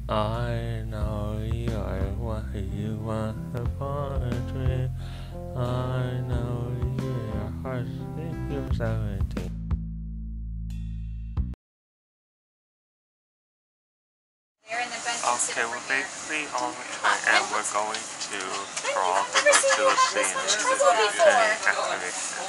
I know you want upon a dream. I know your heart if you're 17. Okay, we're basically on the train and we're going to Toronto to go to the CNE activation.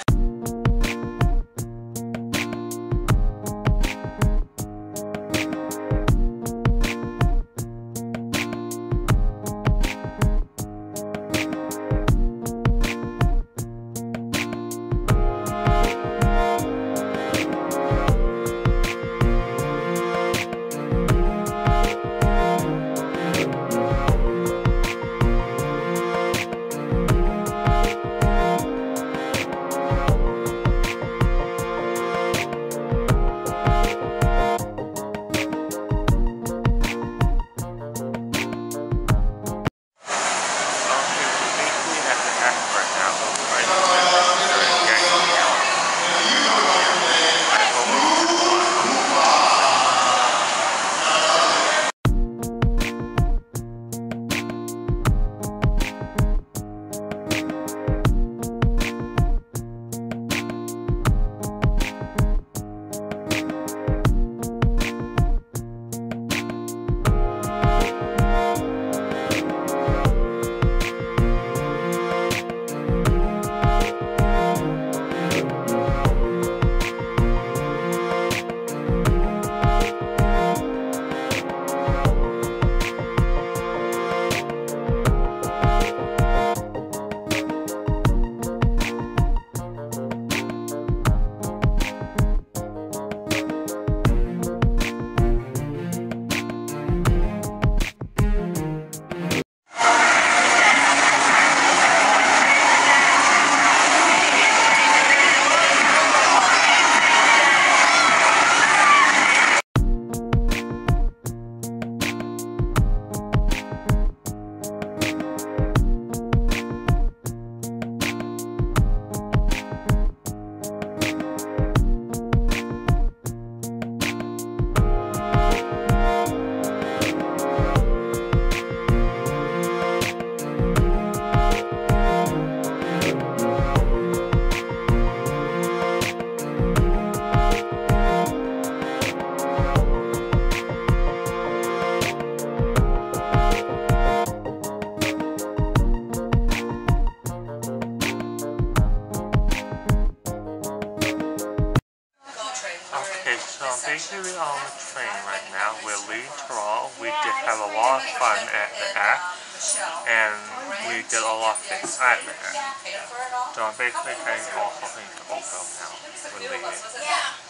Okay, so basically on the train right now, we're leaving Toronto. We did have a lot of fun at the app, and we did a lot of things at the app. So I'm basically heading also into Oakville now. We're leaving.